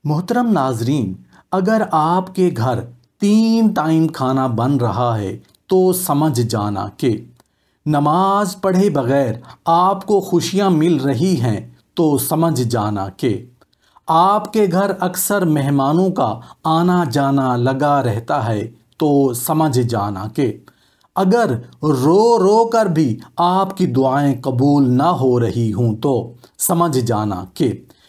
محترم ناظرین، اگر آپ کے گھر 3 ٹائم کھانا بن رہا ہے تو سمجھ جانا کہ نماز پڑھے بغیر آپ کو خوشیاں مل رہی ہیں تو سمجھ جانا کہ آپ کے گھر اکثر مہمانوں کا آنا جانا لگا رہتا ہے تو سمجھ جانا کہ اگر رو رو کر بھی آپ کی دعائیں قبول نہ ہو رہی ہوں تو سمجھ جانا کہ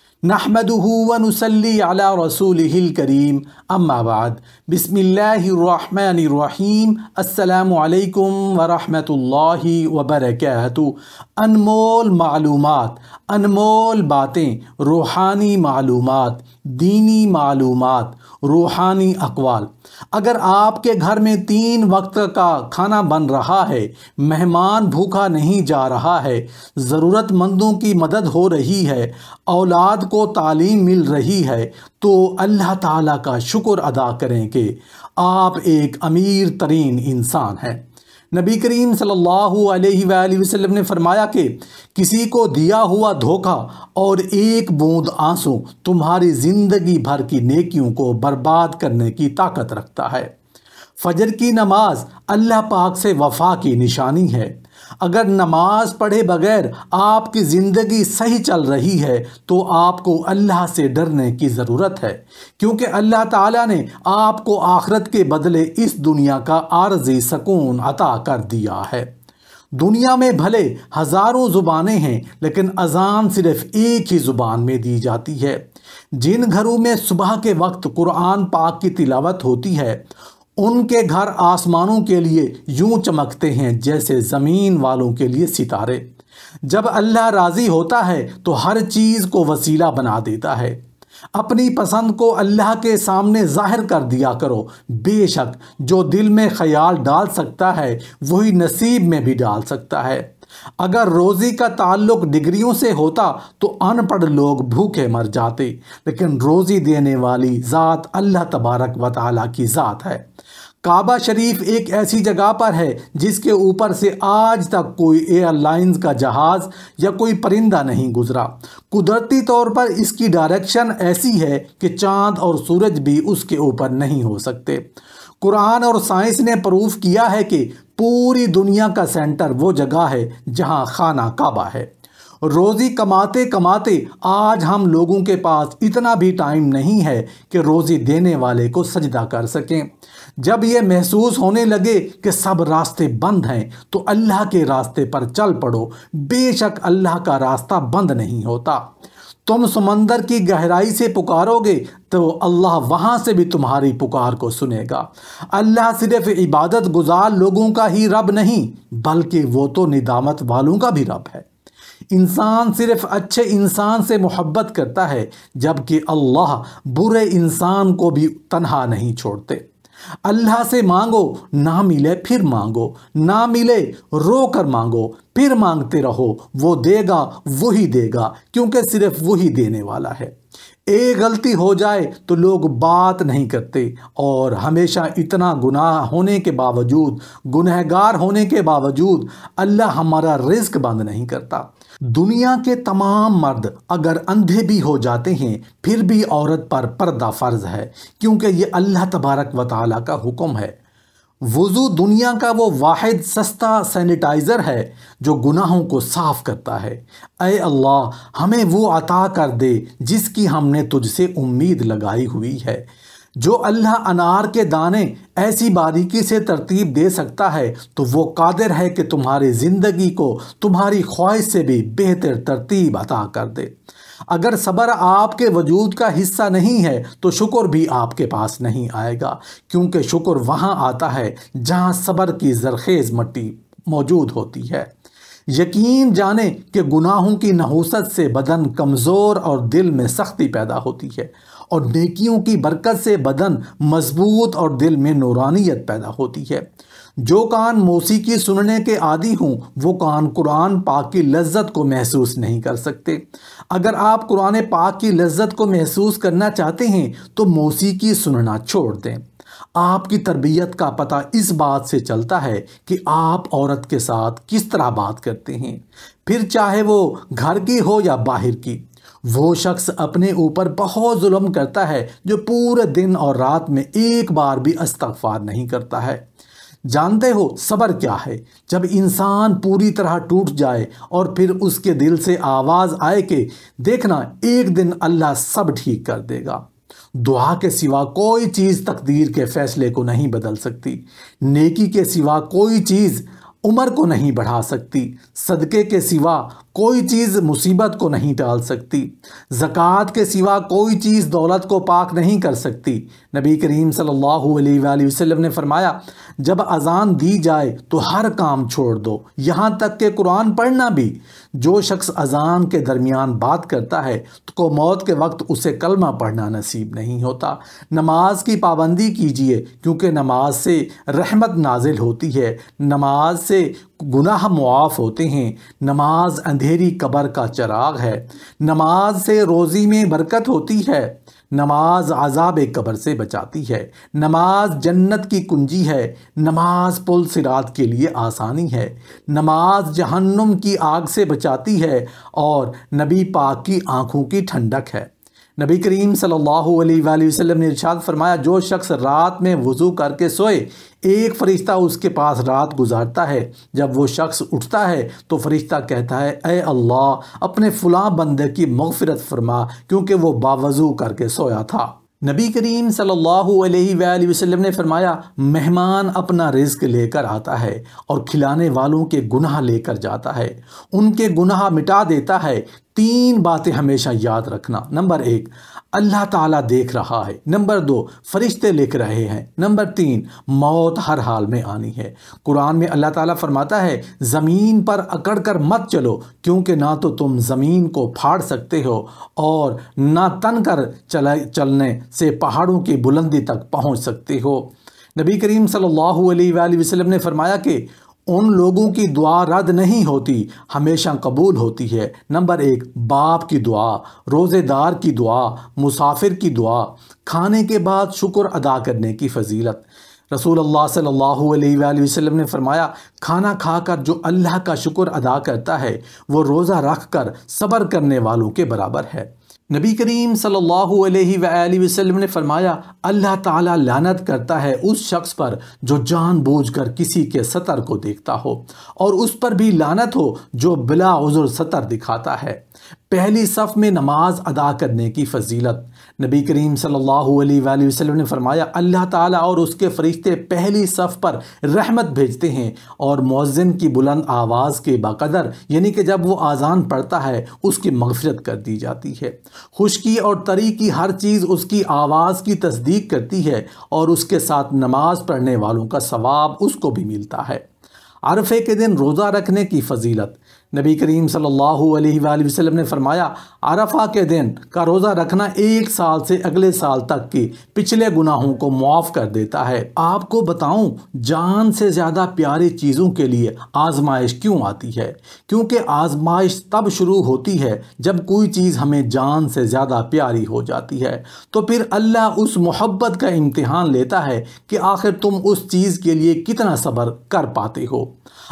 نحمدہ ونصلی علی رسولہ الکریم، اما بعد، بسم اللہ الرحمن الرحیم، السلام علیکم ورحمۃ اللہ وبرکاتہ۔ انمول معلومات، انمول باتیں، روحانی معلومات، دینی معلومات، روحانی اقوال۔ اگر آپ کے گھر میں 3 وقت کا کھانا بن رہا ہے، مہمان بھوکا نہیں جا رہا ہے، ضرورت مندوں کی مدد ہو رہی ہے، اولاد کو تعلیم مل رہی ہے، تو اللہ تعالیٰ کا شکر ادا کریں کہ آپ ایک امیر ترین انسان ہیں۔ نبی کریم صلی اللہ علیہ وآلہ وسلم نے فرمایا کہ کسی کو دیا ہوا دھوکہ اور ایک بوند آنسو تمہاری زندگی بھر کی نیکیوں کو برباد کرنے کی طاقت رکھتا ہے۔ فجر کی نماز اللہ پاک سے وفا کی نشانی ہے۔ اگر نماز پڑھے بغیر آپ کی زندگی صحیح چل رہی ہے تو آپ کو اللہ سے ڈرنے کی ضرورت ہے، کیونکہ اللہ تعالیٰ نے آپ کو آخرت کے بدلے اس دنیا کا عارضی سکون عطا کر دیا ہے۔ دنیا میں بھلے ہزاروں زبانیں ہیں لیکن اذان صرف ایک ہی زبان میں دی جاتی ہے۔ جن گھروں میں صبح کے وقت قرآن پاک کی تلاوت ہوتی ہے ان کے گھر آسمانوں کے لیے یوں چمکتے ہیں جیسے زمین والوں کے لیے ستارے۔ جب اللہ راضی ہوتا ہے تو ہر چیز کو وسیلہ بنا دیتا ہے۔ اپنی پسند کو اللہ کے سامنے ظاہر کر دیا کرو، بے شک جو دل میں خیال ڈال سکتا ہے وہی نصیب میں بھی ڈال سکتا ہے۔ اگر روزی کا تعلق ڈگریوں سے ہوتا تو ان پڑھ لوگ بھوکے مر جاتے، لیکن روزی دینے والی ذات اللہ تبارک و تعالیٰ کی ذات ہے۔ کعبہ شریف ایک ایسی جگہ پر ہے جس کے اوپر سے آج تک کوئی ایئر لائنز کا جہاز یا کوئی پرندہ نہیں گزرا۔ قدرتی طور پر اس کی ڈائریکشن ایسی ہے کہ چاند اور سورج بھی اس کے اوپر نہیں ہو سکتے۔ قرآن اور سائنس نے پروف کیا ہے کہ پوری دنیا کا سینٹر وہ جگہ ہے جہاں خانہ کعبہ ہے۔ روزی کماتے کماتے آج ہم لوگوں کے پاس اتنا بھی ٹائم نہیں ہے کہ روزی دینے والے کو سجدہ کر سکیں۔ جب یہ محسوس ہونے لگے کہ سب راستے بند ہیں تو اللہ کے راستے پر چل پڑو، بے شک اللہ کا راستہ بند نہیں ہوتا۔ تم سمندر کی گہرائی سے پکارو گے تو اللہ وہاں سے بھی تمہاری پکار کو سنے گا۔ اللہ صرف عبادت گزار لوگوں کا ہی رب نہیں بلکہ وہ تو ندامت والوں کا بھی رب ہے۔ انسان صرف اچھے انسان سے محبت کرتا ہے جبکہ اللہ برے انسان کو بھی تنہا نہیں چھوڑتے۔ اللہ سے مانگو، نہ ملے پھر مانگو، نہ ملے رو کر مانگو، پھر مانگتے رہو، وہ دے گا وہی دے گا، کیونکہ صرف وہی دینے والا ہے۔ ایک غلطی ہو جائے تو لوگ بات نہیں کرتے اور ہمیشہ اتنا گناہ ہونے کے باوجود، گنہگار ہونے کے باوجود اللہ ہمارا رزق بند نہیں کرتا۔ دنیا کے تمام مرد اگر اندھے بھی ہو جاتے ہیں پھر بھی عورت پر پردہ فرض ہے، کیونکہ یہ اللہ تبارک و تعالیٰ کا حکم ہے۔ وضو دنیا کا وہ واحد سستا سینیٹائزر ہے جو گناہوں کو صاف کرتا ہے۔ اے اللہ، ہمیں وہ عطا کر دے جس کی ہم نے تجھ سے امید لگائی ہوئی ہے۔ جو اللہ انار کے دانے ایسی باریکی سے ترتیب دے سکتا ہے تو وہ قادر ہے کہ تمہاری زندگی کو تمہاری خواہش سے بھی بہتر ترتیب عطا کر دے۔ اگر صبر آپ کے وجود کا حصہ نہیں ہے تو شکر بھی آپ کے پاس نہیں آئے گا، کیونکہ شکر وہاں آتا ہے جہاں صبر کی زرخیز مٹی موجود ہوتی ہے۔ یقین جانیں کہ گناہوں کی نحوست سے بدن کمزور اور دل میں سختی پیدا ہوتی ہے، اور نیکیوں کی برکت سے بدن مضبوط اور دل میں نورانیت پیدا ہوتی ہے۔ جو کان موسیقی سننے کے عادی ہوں وہ کان قرآن پاک کی لذت کو محسوس نہیں کر سکتے۔ اگر آپ قرآن پاک کی لذت کو محسوس کرنا چاہتے ہیں تو موسیقی سننا چھوڑ دیں۔ آپ کی تربیت کا پتہ اس بات سے چلتا ہے کہ آپ عورت کے ساتھ کس طرح بات کرتے ہیں، پھر چاہے وہ گھر کی ہو یا باہر کی۔ وہ شخص اپنے اوپر بہت ظلم کرتا ہے جو پورے دن اور رات میں ایک بار بھی استغفار نہیں کرتا ہے۔ جانتے ہو صبر کیا ہے؟ جب انسان پوری طرح ٹوٹ جائے اور پھر اس کے دل سے آواز آئے کہ دیکھنا ایک دن اللہ سب ٹھیک کر دے گا۔ دعا کے سوا کوئی چیز تقدیر کے فیصلے کو نہیں بدل سکتی۔ نیکی کے سوا کوئی چیز عمر کو نہیں بڑھا سکتی۔ صدقے کے سوا کوئی چیز مصیبت کو نہیں ٹال سکتی۔ زکوٰۃ کے سوا کوئی چیز دولت کو پاک نہیں کر سکتی۔ نبی کریم صلی اللہ علیہ وآلہ وسلم نے فرمایا جب اذان دی جائے تو ہر کام چھوڑ دو، یہاں تک کہ قرآن پڑھنا بھی۔ جو شخص اذان کے درمیان بات کرتا ہے تو موت کے وقت اسے کلمہ پڑھنا نصیب نہیں ہوتا۔ نماز کی پابندی کیجیے کیونکہ نماز سے رحمت نازل ہوتی ہے، نماز سے گناہ معاف ہوتے ہیں، نماز اندھیری قبر کا چراغ ہے، نماز سے روزی میں برکت ہوتی ہے، نماز عذاب قبر سے بچاتی ہے، نماز جنت کی کنجی ہے، نماز پل صراط کے لیے آسانی ہے، نماز جہنم کی آگ سے بچاتی ہے اور نبی پاک کی آنکھوں کی ٹھنڈک ہے۔ نبی کریم صلی اللہ علیہ وآلہ وسلم نے ارشاد فرمایا جو شخص رات میں وضو کر کے سوئے ایک فرشتہ اس کے پاس رات گزارتا ہے، جب وہ شخص اٹھتا ہے تو فرشتہ کہتا ہے اے اللہ اپنے فلاں بندے کی مغفرت فرما کیونکہ وہ باوضو کر کے سویا تھا۔ نبی کریم صلی اللہ علیہ وآلہ وسلم نے فرمایا مہمان اپنا رزق لے کر آتا ہے اور کھلانے والوں کے گناہ لے کر جاتا ہے، ان کے گناہ مٹا دیتا ہے۔ تین باتیں ہمیشہ یاد رکھنا، نمبر 1 اللہ تعالیٰ دیکھ رہا ہے، نمبر 2 فرشتے لکھ رہے ہیں، نمبر 3 موت ہر حال میں آنی ہے۔ قرآن میں اللہ تعالیٰ فرماتا ہے زمین پر اکڑ کر مت چلو کیونکہ نہ تو تم زمین کو پھاڑ سکتے ہو اور نہ تن کر چلنے سے پہاڑوں کی بلندی تک پہنچ سکتے ہو۔ نبی کریم صلی اللہ علیہ وآلہ وسلم نے فرمایا کہ ان لوگوں کی دعا رد نہیں ہوتی، ہمیشہ قبول ہوتی ہے۔ نمبر 1 باپ کی دعا، روزے دار کی دعا، مسافر کی دعا، کھانے کے بعد شکر ادا کرنے کی فضیلت۔ رسول اللہ صلی اللہ علیہ وآلہ وسلم نے فرمایا کھانا کھا کر جو اللہ کا شکر ادا کرتا ہے وہ روزہ رکھ کر صبر کرنے والوں کے برابر ہے۔ نبی کریم صلی اللہ علیہ وآلہ وسلم نے فرمایا اللہ تعالیٰ لعنت کرتا ہے اس شخص پر جو جان بوجھ کر کسی کے سطر کو دیکھتا ہو، اور اس پر بھی لعنت ہو جو بلا عذر سطر دکھاتا ہے۔ پہلی صف میں نماز ادا کرنے کی فضیلت۔ نبی کریم صلی اللہ علیہ وآلہ وسلم نے فرمایا اللہ تعالیٰ اور اس کے فرشتے پہلی صف پر رحمت بھیجتے ہیں اور مؤذن کی بلند آواز کے بقدر یعنی کہ جب وہ اذان پڑھتا ہے اس کی مغفرت کر دی جاتی ہے۔ خشکی اور تری کی ہر چیز اس کی آواز کی تصدیق کرتی ہے اور اس کے ساتھ نماز پڑھنے والوں کا ثواب اس کو بھی ملتا ہے۔ عرفے کے دن روزہ رکھنے کی فضیلت۔ نبی کریم صلی اللہ علیہ وآلہ وسلم نے فرمایا عرفہ کے دن کا روزہ رکھنا 1 سال سے اگلے سال تک کی پچھلے گناہوں کو معاف کر دیتا ہے۔ آپ کو بتاؤں جان سے زیادہ پیاری چیزوں کے لیے آزمائش کیوں آتی ہے؟ کیونکہ آزمائش تب شروع ہوتی ہے جب کوئی چیز ہمیں جان سے زیادہ پیاری ہو جاتی ہے، تو پھر اللہ اس محبت کا امتحان لیتا ہے کہ آخر تم اس چیز کے لیے کتنا صبر کر پاتے ہو۔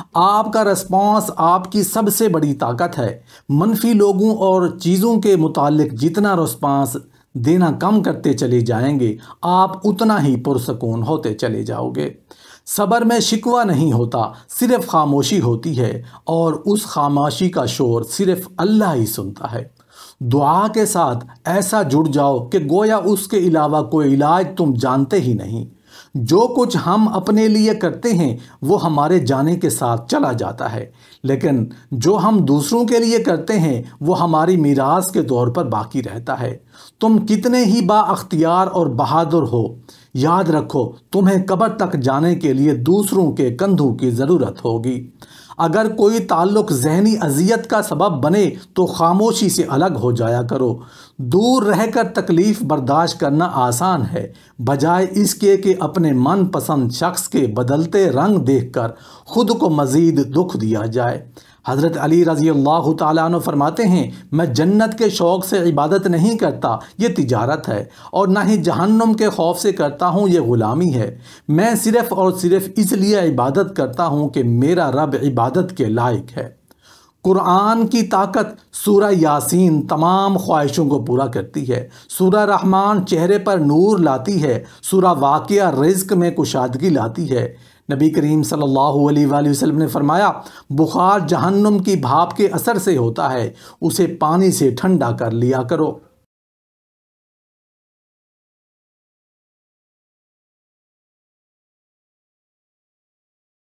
آپ کا رسپانس آپ کی سب سے بڑی طاقت ہے۔ منفی لوگوں اور چیزوں کے متعلق جتنا رسپانس دینا کم کرتے چلے جائیں گے آپ اتنا ہی پرسکون ہوتے چلے جاؤ گے۔ صبر میں شکوہ نہیں ہوتا، صرف خاموشی ہوتی ہے اور اس خاموشی کا شور صرف اللہ ہی سنتا ہے۔ دعا کے ساتھ ایسا جڑ جاؤ کہ گویا اس کے علاوہ کوئی علاج تم جانتے ہی نہیں۔ جو کچھ ہم اپنے لیے کرتے ہیں وہ ہمارے جانے کے ساتھ چلا جاتا ہے، لیکن جو ہم دوسروں کے لیے کرتے ہیں وہ ہماری میراث کے طور پر باقی رہتا ہے۔ تم کتنے ہی با اختیار اور بہادر ہو، یاد رکھو تمہیں قبر تک جانے کے لیے دوسروں کے کندھوں کی ضرورت ہوگی۔ اگر کوئی تعلق ذہنی اذیت کا سبب بنے تو خاموشی سے الگ ہو جایا کرو۔ دور رہ کر تکلیف برداشت کرنا آسان ہے، بجائے اس کے کہ اپنے من پسند شخص کے بدلتے رنگ دیکھ کر خود کو مزید دکھ دیا جائے۔ حضرت علی رضی اللہ تعالیٰ عنہ فرماتے ہیں میں جنت کے شوق سے عبادت نہیں کرتا، یہ تجارت ہے، اور نہ ہی جہنم کے خوف سے کرتا ہوں، یہ غلامی ہے۔ میں صرف اور صرف اس لیے عبادت کرتا ہوں کہ میرا رب عبادت کے لائق ہے۔ قرآن کی طاقت سورہ یاسین تمام خواہشوں کو پورا کرتی ہے، سورہ رحمان چہرے پر نور لاتی ہے، سورہ واقعہ رزق میں کشادگی لاتی ہے۔ نبی کریم صلی اللہ علیہ وآلہ وسلم نے فرمایا، بخار جہنم کی بھاپ کے اثر سے ہوتا ہے، اسے پانی سے ٹھنڈا کر لیا کرو۔